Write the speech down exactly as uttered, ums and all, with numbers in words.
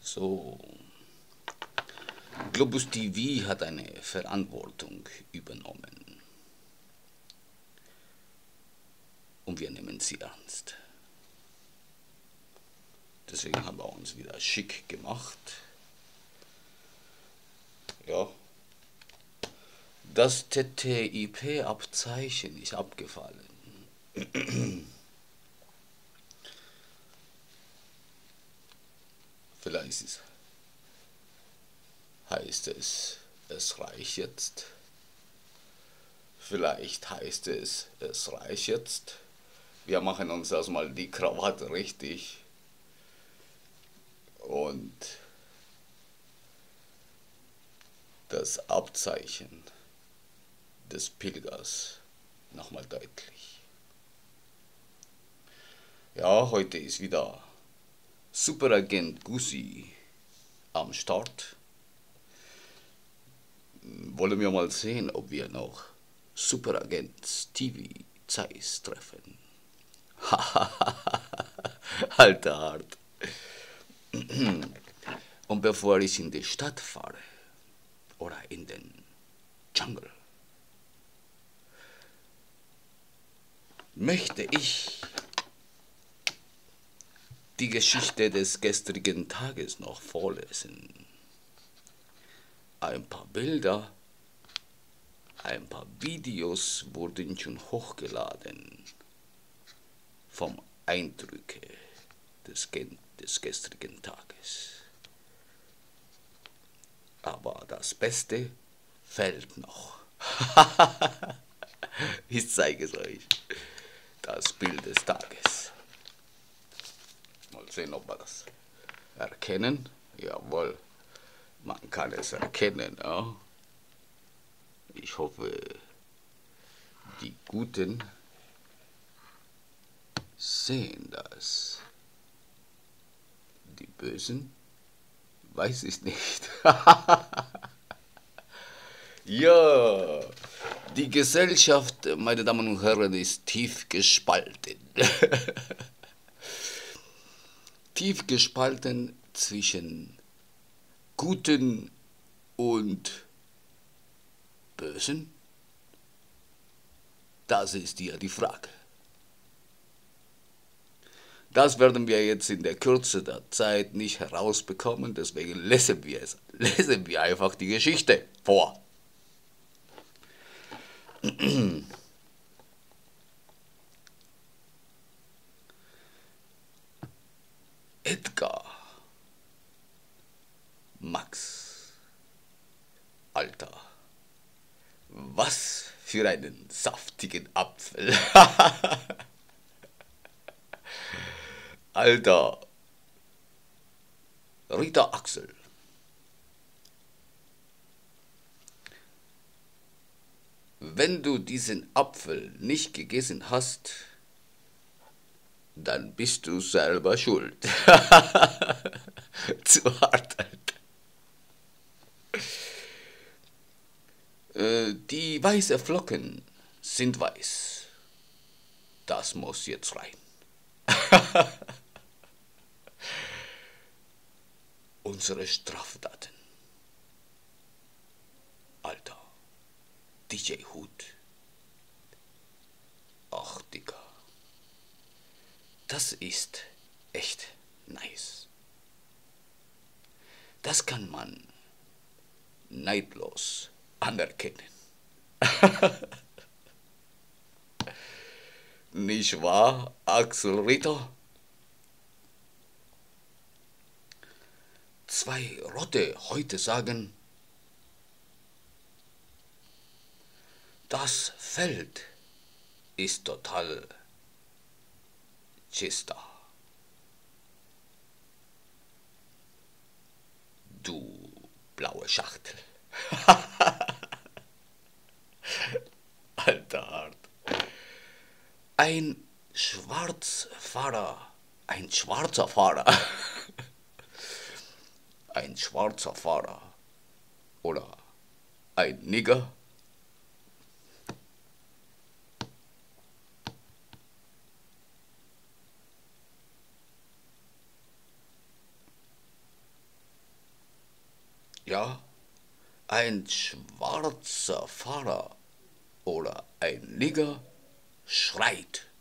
So, Globus T V hat eine Verantwortung übernommen und wir nehmen sie ernst. Deswegen haben wir uns wieder schick gemacht. Ja, das T T I P-Abzeichen ist abgefallen. Vielleicht ist es, heißt es, es reicht jetzt. Vielleicht heißt es, es reicht jetzt. Wir machen uns erstmal die Krawatte richtig und das Abzeichen des Pilgers nochmal deutlich. Ja, heute ist wieder Superagent Gussi am Start. Wollen wir mal sehen, ob wir noch Superagent Stevie Zeiss treffen. Alter Hart. Und bevor ich in die Stadt fahre oder in den Dschungel, möchte ich die Geschichte des gestrigen Tages noch vorlesen. Ein paar Bilder, ein paar Videos wurden schon hochgeladen vom Eindrücke des, des gestrigen Tages. Aber das Beste fällt noch. Ich zeige es euch. Das Bild des Tages. Mal sehen, ob wir das erkennen. Jawohl, man kann es erkennen. Ja. Ich hoffe, die Guten sehen das. Die Bösen weiß ich nicht. Ja, die Gesellschaft, meine Damen und Herren, ist tief gespalten. Tief gespalten zwischen Guten und Bösen? Das ist ja die Frage. Das werden wir jetzt in der Kürze der Zeit nicht herausbekommen, deswegen lesen wir es. Lesen wir einfach die Geschichte vor. Edgar, Max, Alter, was für einen saftigen Apfel. Alter, Rita Axel. Wenn du diesen Apfel nicht gegessen hast, dann bist du selber schuld. Zu hart, Alter. Äh, die weißen Flocken sind weiß. Das muss jetzt rein. Unsere Straftaten. Alter, D J Hut. Ach, Digga. Das ist echt nice. Das kann man neidlos anerkennen. Nicht wahr, Axel Ritter? Zwei Rotte heute sagen, das Feld ist total chista. Du blaue Schachtel. Alter Hart. Ein Schwarzfahrer, ein schwarzer Fahrer, ein schwarzer Fahrer oder ein Nigger Ja, ein schwarzer Fahrer oder ein Nigger schreit.